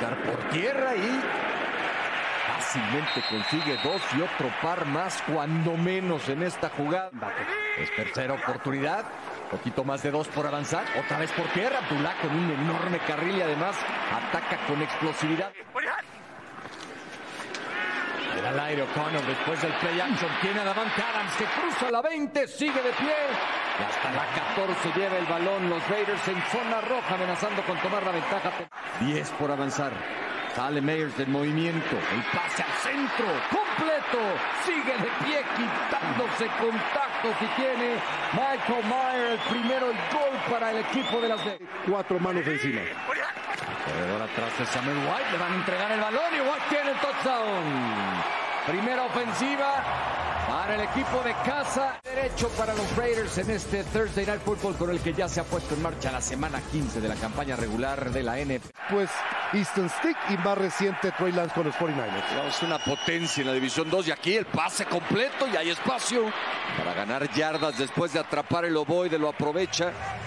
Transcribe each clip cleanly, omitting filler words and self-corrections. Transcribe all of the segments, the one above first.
buscar por tierra y fácilmente consigue dos y otro par más, cuando menos en esta jugada. Es tercera oportunidad, poquito más de 2 por avanzar, otra vez por tierra. Abdullah con un enorme carril y además ataca con explosividad. Era al aire O'Connell después del play action, tiene a Davante Adams que cruza la 20, sigue de pie y hasta la 14 lleva el balón. Los Raiders en zona roja amenazando con tomar la ventaja. 10 por avanzar. Sale Meyers del movimiento, el pase al centro, completo, sigue de pie quitándose contactos y tiene Michael Mayer el primero, el gol para el equipo de las Vegas. 4 manos encima. Corredor atrás de Samuel White, le van a entregar el balón y White tiene el touchdown. Primera ofensiva para el equipo de casa. Derecho para los Raiders en este Thursday Night Football con el que ya se ha puesto en marcha la semana 15 de la campaña regular de la NFL. Pues Easton Stick y más reciente Trey Lance con los 49ers. Es una potencia en la División 2 y aquí el pase completo y hay espacio para ganar yardas después de atrapar el ovoide, lo aprovecha.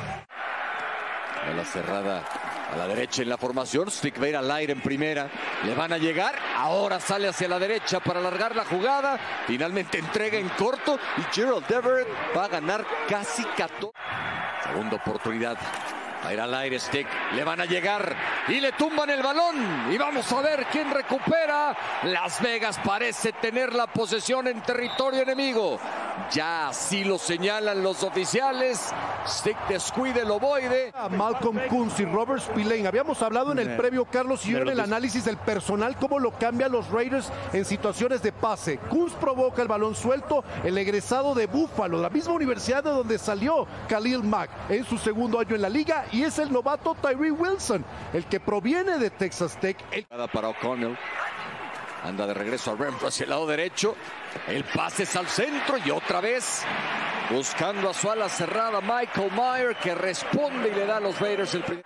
La cerrada a la derecha en la formación, Stick va a ir al aire en primera, le van a llegar, ahora sale hacia la derecha para alargar la jugada, finalmente entrega en corto y Gerald Everett va a ganar casi 14. Segunda oportunidad, va a ir al aire Stick, le van a llegar y le tumban el balón y vamos a ver quién recupera. Las Vegas parece tener la posesión en territorio enemigo, ya así lo señalan los oficiales. Stick descuide el ovoide. Malcolm Koonce y Robert Spillane. Habíamos hablado en el previo, Carlos, y en el análisis del personal, cómo lo cambian los Raiders en situaciones de pase. Koonce provoca el balón suelto, el egresado de Buffalo, la misma universidad de donde salió Khalil Mack en su segundo año en la liga, y es el novato Tyree Wilson, el que proviene de Texas Tech. Para O'Connell. Anda de regreso a Renfro hacia el lado derecho. El pase es al centro y otra vez buscando a su ala cerrada Michael Mayer, que responde y le da a los Raiders el primer.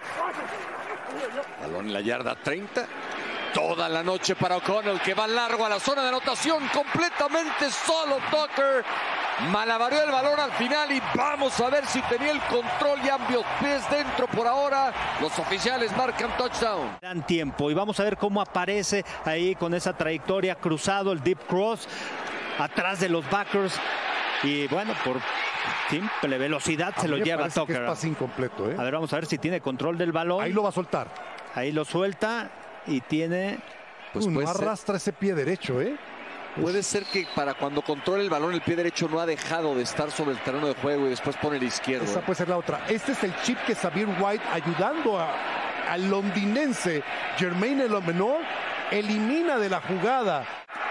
Balón en la yarda 30. Toda la noche para O'Connell, que va largo a la zona de anotación, completamente solo Tucker. Malabareó el balón al final y vamos a ver si tenía el control y ambos pies dentro. Por ahora los oficiales marcan touchdown. Dan tiempo y vamos a ver cómo aparece ahí con esa trayectoria, cruzado el deep cross atrás de los backers y bueno, por simple velocidad se lo lleva Tucker. Es pase incompleto, ¿eh? A ver, vamos a ver si tiene control del balón. Ahí lo va a soltar. Ahí lo suelta y tiene... Pues no arrastra ese pie derecho, ¿eh? Puede ser que para cuando controla el balón el pie derecho no ha dejado de estar sobre el terreno de juego y después pone el izquierdo. Esa puede ser la otra. Este es el chip que Xavier White, ayudando al londinense Jermaine Elomenor, elimina de la jugada.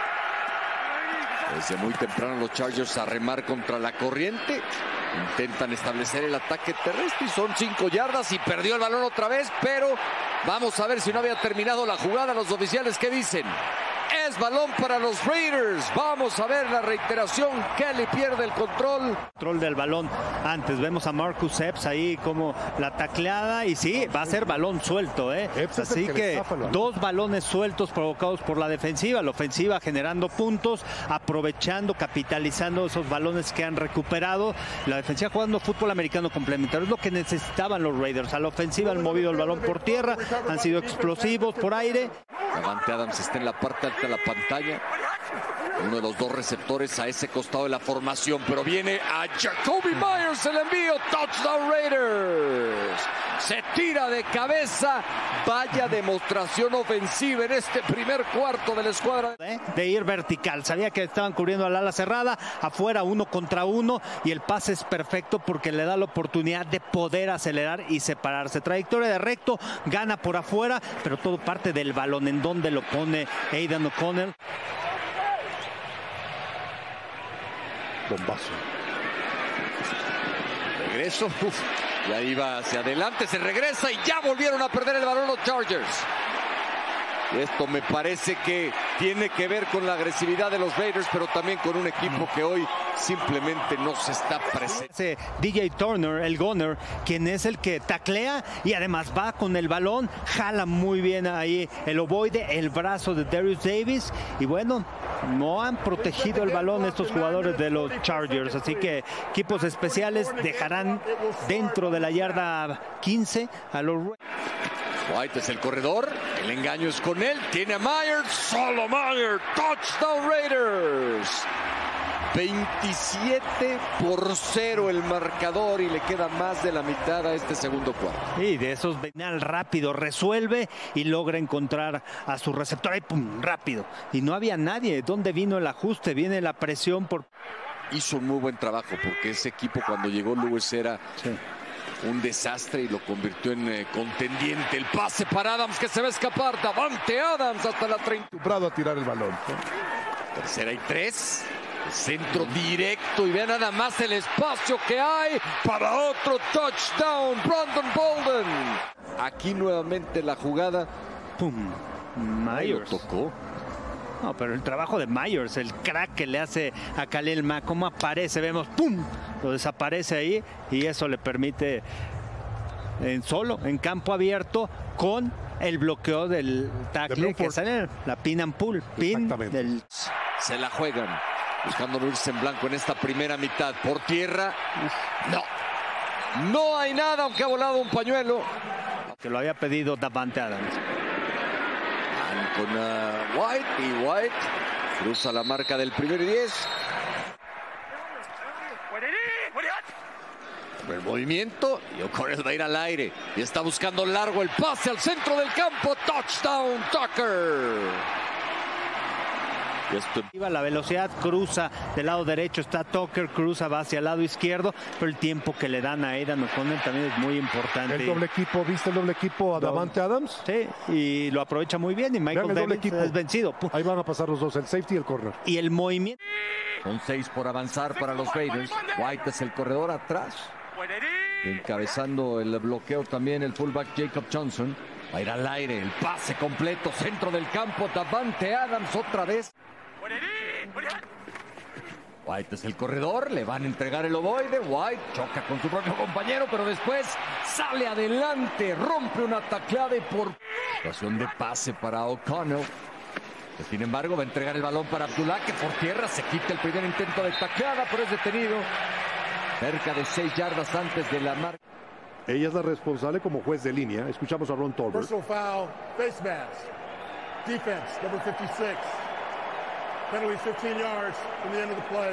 Desde muy temprano los Chargers a remar contra la corriente. Intentan establecer el ataque terrestre y son 5 yardas y perdió el balón otra vez, pero vamos a ver si no había terminado la jugada. Los oficiales, ¿qué dicen? Es balón para los Raiders. Vamos a ver la reiteración. Kelly pierde el control. Control del balón. Antes vemos a Marcus Epps ahí como la tacleada y sí, va a ser balón suelto, ¿eh? Así que 2 balones sueltos provocados por la defensiva. La ofensiva generando puntos, aprovechando, capitalizando esos balones que han recuperado. La defensiva jugando fútbol americano complementario. Es lo que necesitaban los Raiders. A la ofensiva han movido el balón por tierra, han sido explosivos por aire. Davante Adams está en la parte alta de la pantalla. Uno de los dos receptores a ese costado de la formación, pero viene a Jacoby Myers el envío. Touchdown Raiders. Se tira de cabeza. Vaya demostración ofensiva en este primer cuarto de la escuadra. De ir vertical. Sabía que estaban cubriendo al ala cerrada. Afuera 1 contra 1. Y el pase es perfecto porque le da la oportunidad de poder acelerar y separarse. Trayectoria de recto. Gana por afuera. Pero todo parte del balón. En donde lo pone Aidan O'Connell. Bombazo. Regreso. Y ahí va hacia adelante, se regresa y ya volvieron a perder el balón los Chargers. Esto me parece que tiene que ver con la agresividad de los Raiders, pero también con un equipo que hoy simplemente no se está presente. DJ Turner, el gunner, quien es el que taclea y además va con el balón, jala muy bien ahí el ovoide, el brazo de Darius Davis y bueno, no han protegido el balón estos jugadores de los Chargers, así que equipos especiales dejarán dentro de la yarda 15 a los Raiders. White es el corredor, el engaño es con él, tiene a Myers, solo Myers, touchdown Raiders. 27-0 el marcador y le queda más de la mitad a este segundo cuarto. Y de esos venal rápido, resuelve y logra encontrar a su receptor y pum, rápido. Y no había nadie. ¿Dónde vino el ajuste? Viene la presión por... Hizo un muy buen trabajo porque ese equipo cuando llegó Lewis era un desastre y lo convirtió en contendiente. El pase para Adams que se va a escapar. Davante Adams hasta la 30. Brado a tirar el balón. Tercera y 3. Centro directo y vean nada más el espacio que hay para otro touchdown. Brandon Bolden. Aquí nuevamente la jugada. ¡Pum! Myers. Lo tocó. No, pero el trabajo de Myers, el crack que le hace a Khalil Mack, cómo aparece, vemos, ¡pum! Lo desaparece ahí y eso le permite en campo abierto con el bloqueo del tackle que sale la pin and pull. Se la juegan. Buscando irse en blanco en esta primera mitad. Por tierra, no hay nada, aunque ha volado un pañuelo. Que lo había pedido Davante Adams. Van con White y White cruza la marca del primer y 10. El movimiento y O'Connell va a ir al aire y está buscando largo el pase al centro del campo. Touchdown Tucker. La velocidad cruza del lado derecho, está Tucker, cruza, va hacia el lado izquierdo, pero el tiempo que le dan a Aidan O'Connell también es muy importante. El doble equipo, ¿viste el doble equipo a Davante Adams? Sí, y lo aprovecha muy bien y Michael Davis es vencido. Ahí van a pasar los dos, el safety y el corner. Y el movimiento. Con 6 por avanzar para los Raiders. White es el corredor atrás. Encabezando el bloqueo también el fullback Jacob Johnson. Va a ir al aire, el pase completo, centro del campo, Davante Adams otra vez. White es el corredor, le van a entregar el ovoide. White choca con su propio compañero, pero después sale adelante, rompe una tacleada y por situación de pase para O'Connell. Sin embargo, va a entregar el balón para Abdullah, que por tierra se quita el primer intento de tacleada, pero es detenido cerca de 6 yardas antes de la marca. Ella es la responsable como juez de línea. Escuchamos a Ron Tolbert. Personal foul, face mask, defense, number 56. Penalty 15 yards from the end of the play.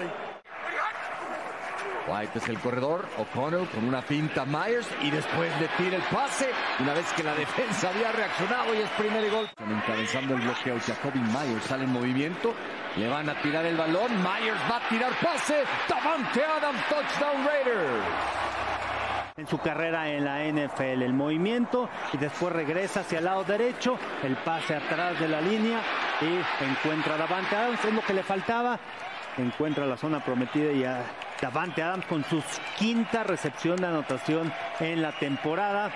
White es el corredor, O'Connell con una finta Myers y después le tira el pase una vez que la defensa había reaccionado y es primer y gol. Encabezando el bloqueo, Jacoby Myers sale en movimiento, le van a tirar el balón, Myers va a tirar pase, Davante Adams, touchdown Raiders. En su carrera en la NFL, el movimiento y después regresa hacia el lado derecho, el pase atrás de la línea y encuentra a Davante Adams, es lo que le faltaba, encuentra la zona prometida y a Davante Adams con su 5ª recepción de anotación en la temporada.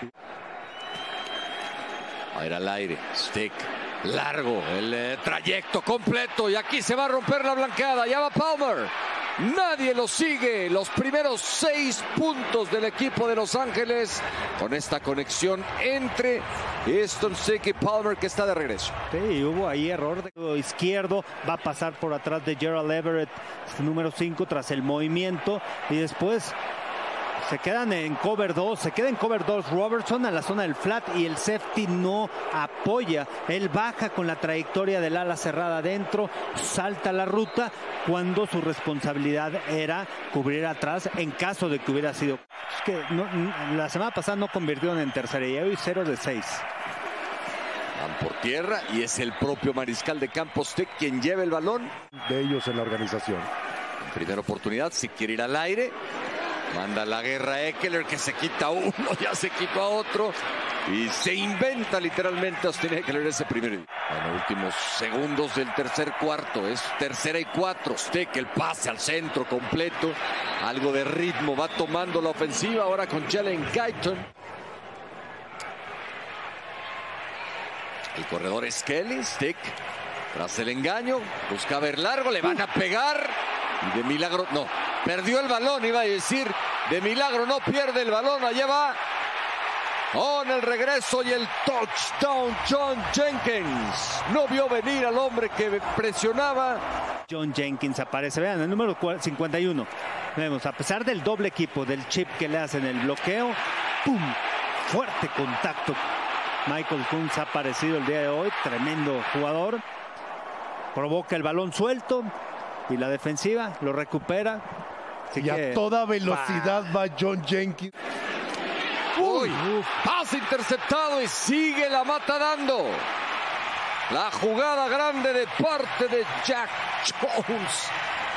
A ver al aire, stick, largo, el trayecto completo y aquí se va a romper la blanqueada, ya va Palmer. Nadie lo sigue. Los primeros 6 puntos del equipo de Los Ángeles con esta conexión entre Easton Stick y Palmer que está de regreso. Sí, hubo ahí error de izquierdo. Va a pasar por atrás de Gerald Everett, número 5, tras el movimiento. Y después se quedan en cover 2. Se queda en cover 2 Robertson a la zona del flat y el safety no apoya. Él baja con la trayectoria del ala cerrada adentro, salta la ruta cuando su responsabilidad era cubrir atrás en caso de que hubiera sido. Es que la semana pasada no convirtieron en tercera y hoy 0 de 6. Van por tierra y es el propio mariscal de campo Stick quien lleva el balón. De ellos en la organización. Primera oportunidad, si quiere ir al aire. Manda la guerra a Ekeler que se quita a uno, ya se quitó a otro y se inventa literalmente Austin Ekeler ese primer. En los últimos segundos del tercer cuarto es 3rd y 4. Stick el pase al centro completo. Algo de ritmo va tomando la ofensiva ahora con Jalen Guyton. El corredor es Kelly. Stick tras el engaño busca ver largo, le van a pegar y de milagro no. Perdió el balón, iba a decir, de milagro no pierde el balón, allá va con el regreso y el touchdown John Jenkins. No vio venir al hombre que presionaba. John Jenkins aparece, vean, el número 51. Vemos, a pesar del doble equipo, del chip que le hacen el bloqueo, ¡pum! Fuerte contacto Michael Kunz ha aparecido el día de hoy, tremendo jugador. Provoca el balón suelto y la defensiva lo recupera. Así y a toda velocidad va John Jenkins. Uy, pase interceptado y sigue la mata dando. La jugada grande de parte de Jack Jones.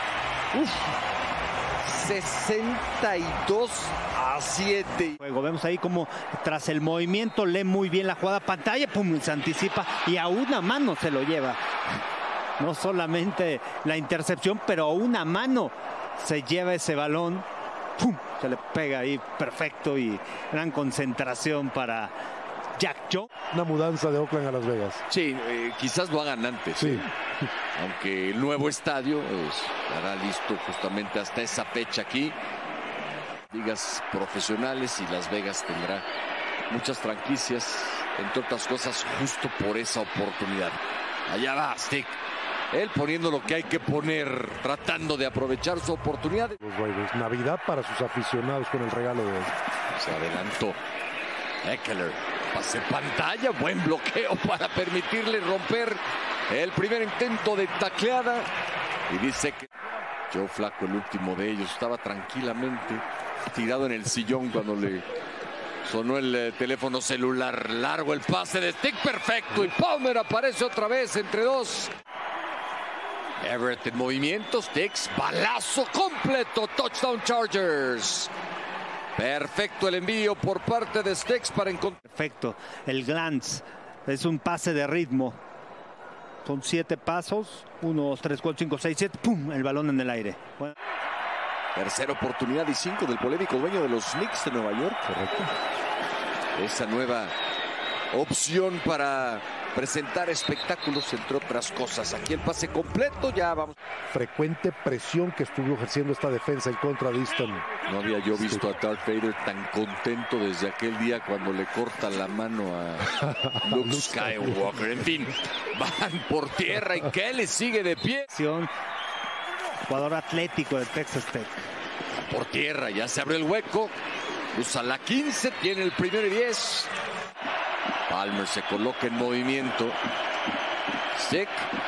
62-7. Vemos ahí como tras el movimiento lee muy bien la jugada, pantalla, pum, se anticipa y a una mano se lo lleva. No solamente la intercepción, pero a una mano se lleva ese balón. ¡Pum! Se le pega ahí perfecto y gran concentración para Jack Jones. Una mudanza de Oakland a Las Vegas. Sí, quizás lo hagan antes. Sí. Aunque el nuevo estadio estará listo justamente hasta esa fecha aquí. Ligas profesionales y Las Vegas tendrá muchas franquicias, entre otras cosas, justo por esa oportunidad. Allá va Stick. Él poniendo lo que hay que poner, tratando de aprovechar su oportunidad. Los Raiders, Navidad para sus aficionados con el regalo de hoy. Se adelantó Ekeler. Pase pantalla, buen bloqueo para permitirle romper el primer intento de tacleada. Y dice que Joe Flacco, el último de ellos, estaba tranquilamente tirado en el sillón cuando le sonó el teléfono celular. Largo el pase de Stick, perfecto. Y Palmer aparece otra vez entre dos. Everett en movimiento, Sticks, balazo completo, touchdown Chargers. Perfecto el envío por parte de Sticks para encontrar. Perfecto, el glance es un pase de ritmo. Son 7 pasos, 1, 2, 3, 4, 5, 6, 7, ¡pum! El balón en el aire. Bueno. Tercera oportunidad y 5 del polémico dueño de los Knicks de Nueva York. Correcto. Esa nueva opción para presentar espectáculos, entre otras cosas. Aquí el pase completo, ya vamos. Frecuente presión que estuvo ejerciendo esta defensa en contra de Easton. No había yo visto a Darth Vader tan contento desde aquel día cuando le corta la mano a Luke Skywalker. En fin, van por tierra y Kelly sigue de pie. Jugador atlético de Texas Tech. Por tierra, ya se abre el hueco. Usa la 15, tiene el primero y 10. Palmer se coloca en movimiento. Stick.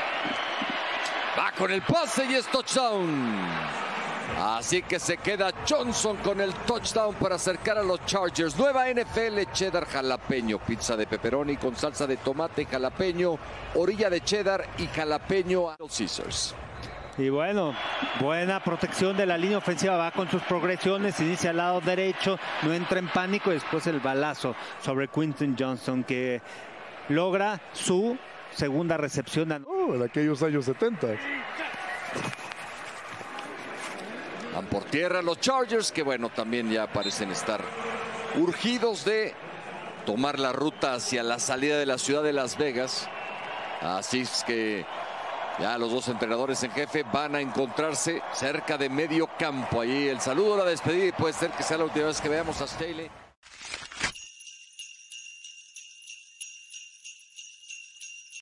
Va con el pase y es touchdown. Así que se queda Johnson con el touchdown para acercar a los Chargers. Nueva NFL, cheddar jalapeño. Pizza de pepperoni con salsa de tomate jalapeño. Orilla de cheddar y jalapeño a los Caesars. Y bueno, buena protección de la línea ofensiva, va con sus progresiones, inicia al lado derecho, no entra en pánico y después el balazo sobre Quentin Johnston que logra su segunda recepción. En aquellos años 70. Van por tierra los Chargers, que bueno, también ya parecen estar urgidos de tomar la ruta hacia la salida de la ciudad de Las Vegas. Así es que ya los dos entrenadores en jefe van a encontrarse cerca de medio campo. Ahí el saludo, la despedida y puede ser que sea la última vez que veamos a Staley.